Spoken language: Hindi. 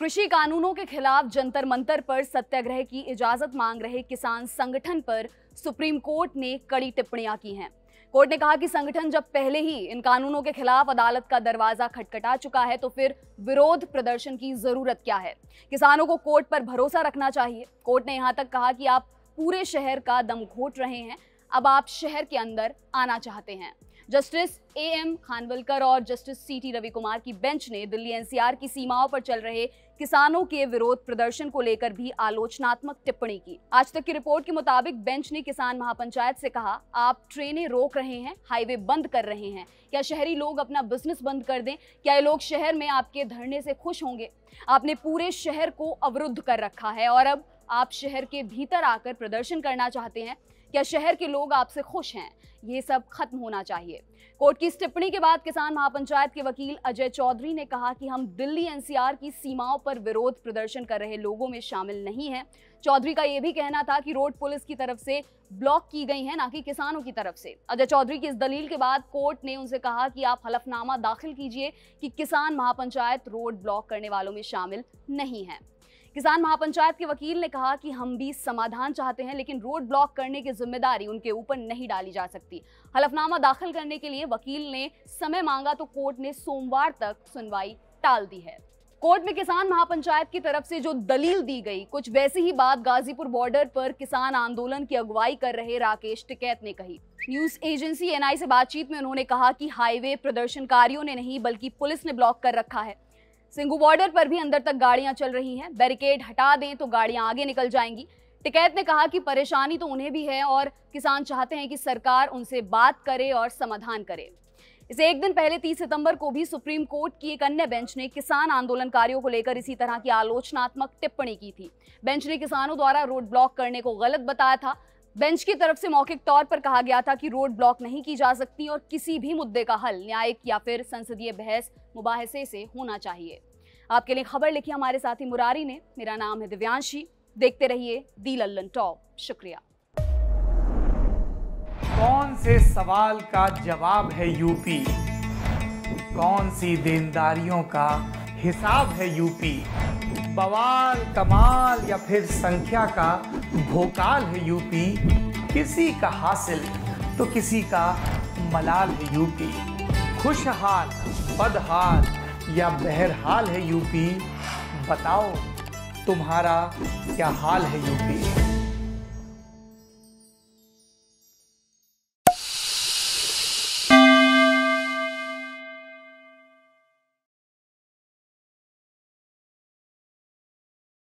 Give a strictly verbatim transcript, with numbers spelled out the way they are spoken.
कृषि कानूनों के खिलाफ जंतर मंतर पर सत्याग्रह की इजाजत मांग रहे किसान संगठन पर सुप्रीम कोर्ट ने कड़ी टिप्पणियां की हैं। कोर्ट ने कहा कि संगठन जब पहले ही इन कानूनों के खिलाफ अदालत का दरवाजा खटखटा चुका है तो फिर विरोध प्रदर्शन की जरूरत क्या है। किसानों को कोर्ट पर भरोसा रखना चाहिए। कोर्ट ने यहां तक कहा कि आप पूरे शहर का दम घोट रहे हैं, अब आप शहर के अंदर आना चाहते हैं। जस्टिस ए एम खानविलकर और justice C T Ravi Kumar की बेंच ने दिल्ली एन सी आर की सीमाओं पर चल रहे किसानों के विरोध प्रदर्शन को लेकर भी आलोचनात्मक टिप्पणी की। आज तक की रिपोर्ट के मुताबिक बेंच ने किसान महापंचायत से कहा, आप ट्रेनें रोक रहे हैं, हाईवे बंद कर रहे हैं, क्या शहरी लोग अपना बिजनेस बंद कर दें? क्या ये लोग शहर में आपके धरने से खुश होंगे? आपने पूरे शहर को अवरुद्ध कर रखा है और अब आप शहर के भीतर आकर प्रदर्शन करना चाहते हैं। क्या शहर के लोग आपसे खुश हैं? ये सब खत्म होना चाहिए। कोर्ट की इस टिप्पणी के बाद किसान महापंचायत के वकील अजय चौधरी ने कहा कि हम दिल्ली एन सी आर की सीमाओं पर विरोध प्रदर्शन कर रहे लोगों में शामिल नहीं हैं। चौधरी का यह भी कहना था कि रोड पुलिस की तरफ से ब्लॉक की गई है, ना कि किसानों की तरफ से। अजय चौधरी की इस दलील के बाद कोर्ट ने उनसे कहा कि आप हलफनामा दाखिल कीजिए कि किसान महापंचायत रोड ब्लॉक करने वालों में शामिल नहीं है। किसान महापंचायत के वकील ने कहा कि हम भी समाधान चाहते हैं, लेकिन रोड ब्लॉक करने की जिम्मेदारी उनके ऊपर नहीं डाली जा सकती। हलफनामा दाखिल करने के लिए वकील ने समय मांगा तो कोर्ट ने सोमवार तक सुनवाई टाल दी है। कोर्ट में किसान महापंचायत की तरफ से जो दलील दी गई, कुछ वैसी ही बात गाजीपुर बॉर्डर पर किसान आंदोलन की अगुवाई कर रहे राकेश टिकैत ने कही। न्यूज एजेंसी एन आई से बातचीत में उन्होंने कहा कि हाईवे प्रदर्शनकारियों ने नहीं बल्कि पुलिस ने ब्लॉक कर रखा है। सिंगू बॉर्डर पर भी अंदर तक गाड़ियां चल रही हैं, बैरिकेड हटा दें तो गाड़ियां आगे निकल जाएंगी। टिकैत ने कहा कि परेशानी तो उन्हें भी है और किसान चाहते हैं कि सरकार उनसे बात करे और समाधान करे। इसे एक दिन पहले तीस सितंबर को भी सुप्रीम कोर्ट की एक अन्य बेंच ने किसान आंदोलनकारियों को लेकर इसी तरह की आलोचनात्मक टिप्पणी की थी। बेंच ने किसानों द्वारा रोड ब्लॉक करने को गलत बताया था। बेंच की तरफ से मौखिक तौर पर कहा गया था कि रोड ब्लॉक नहीं की जा सकती और किसी भी मुद्दे का हल न्यायिक या फिर संसदीय बहस मुबाहिसे से होना चाहिए। आपके लिए खबर लिखी हमारे साथी मुरारी ने। मेरा नाम है दिव्यांशी। देखते रहिए दी लल्लन टॉप। शुक्रिया। कौन से सवाल का जवाब है यूपी? कौन सी देनदारियों का हिसाब है यूपी? बवाल कमाल या फिर संख्या का भोकाल है यूपी? किसी का हासिल तो किसी का मलाल है यूपी। खुशहाल बदहाल या बहरहाल है यूपी? बताओ तुम्हारा क्या हाल है यूपी?